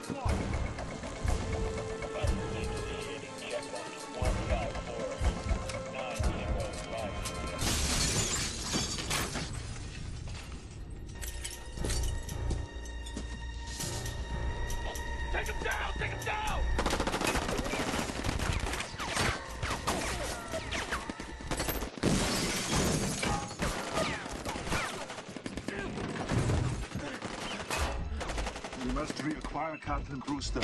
We must reacquire Captain Brewster.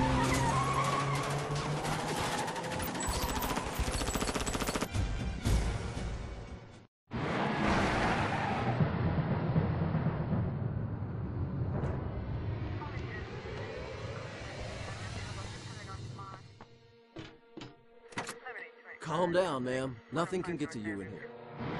Calm down, ma'am. Nothing can get to you in here.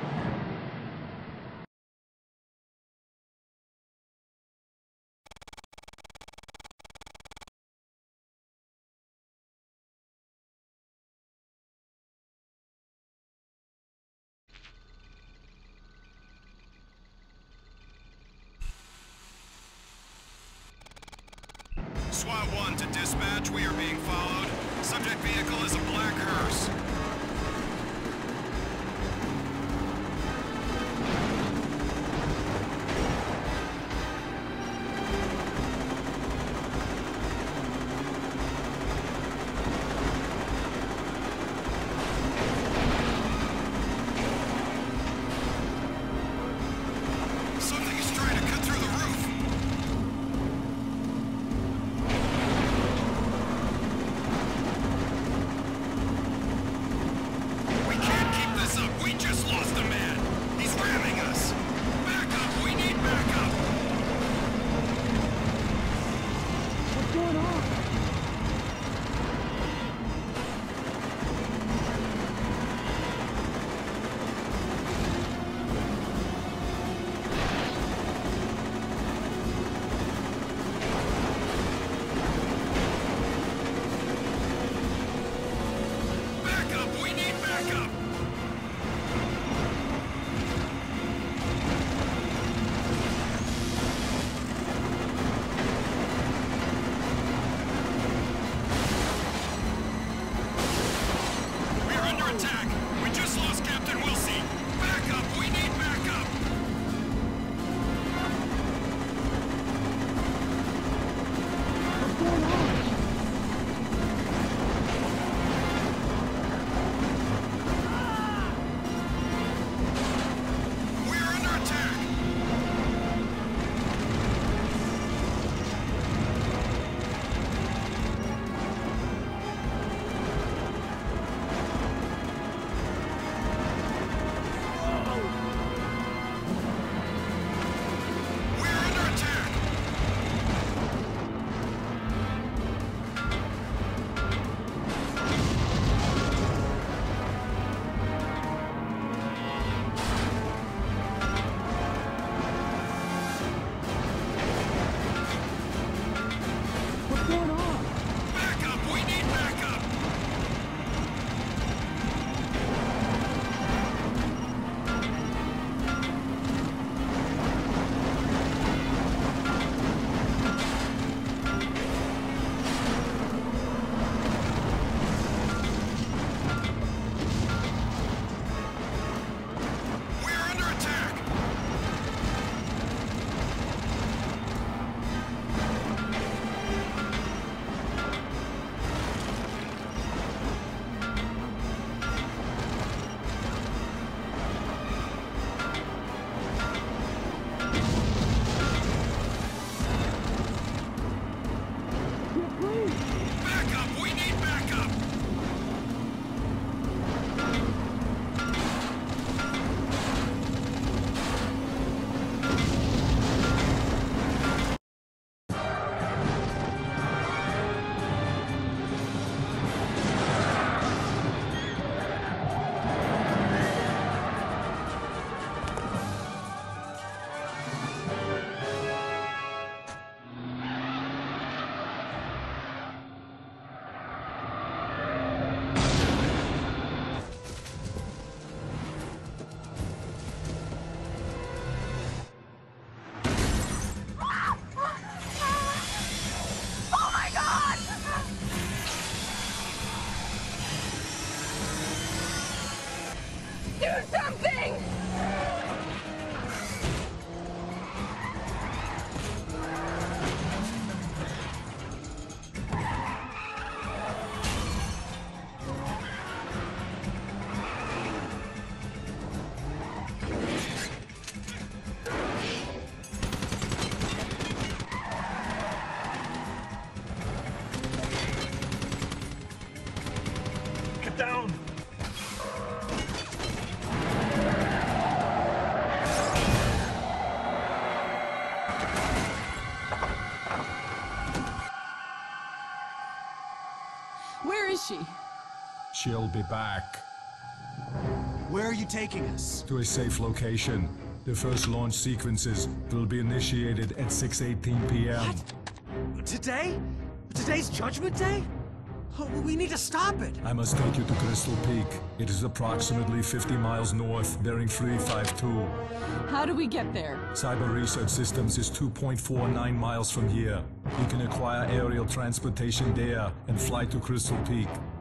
SWAT 1 to dispatch, we are being followed. Subject vehicle is a black hearse. Something is trying to cut through the roof. We just lost a man! He's ramming us! Back up! We need backup! What's going on? Backup! We need backup! Attack! We just lost Captain Wilsey! Backup! We need backup! What's going on? is she? She'll be back. Where are you taking us? To a safe location. The first launch sequences will be initiated at 6:18 p.m. What? Today? Today's Judgment Day? Oh, we need to stop it. I must take you to Crystal Peak. It is approximately 50 miles north, bearing 352. How do we get there? Cyber Research Systems is 2.49 miles from here. You can acquire aerial transportation there and fly to Crystal Peak.